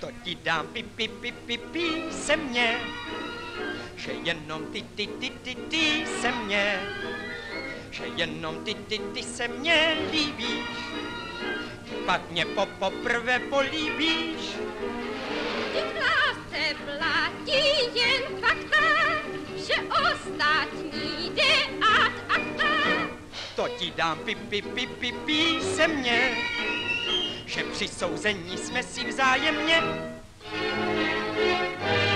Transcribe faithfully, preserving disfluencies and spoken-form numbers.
To ti dám pi, pi, pi, pi, písemně, že jenom ty, ty, ty, ty, ty se mně, že jenom ty, ty, ty se mně líbíš, pak mě po poprvé políbíš. Ty v lásce platí jen fakta, že ostatní jde ad acta. To ti dám pi, pi, pi, pi, písemně, že při souzení jsme si vzájemně